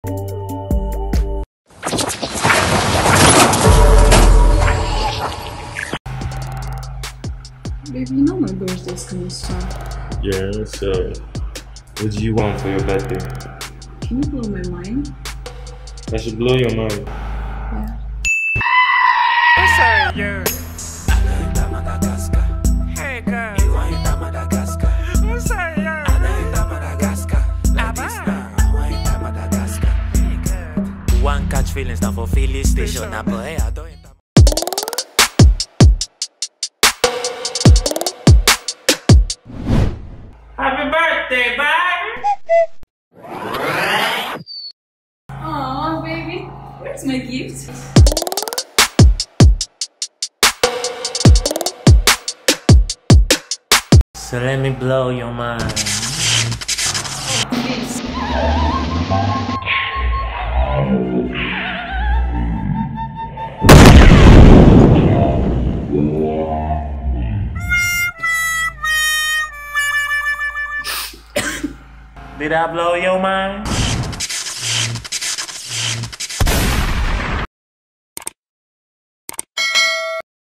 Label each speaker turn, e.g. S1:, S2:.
S1: Baby, you know my birthday's coming soon.
S2: Yeah, so what do you want for your birthday?
S1: Can you blow my mind?
S2: I should blow your mind.
S1: Yeah.
S3: What's up, yeah? Hey, girl. What's up, yeah?
S4: One catch feelings now for filling station.
S3: Happy birthday, baby!
S1: Aw, baby. Where's my gift?
S4: So let me blow your mind.
S1: Please.
S4: Did I blow your mind?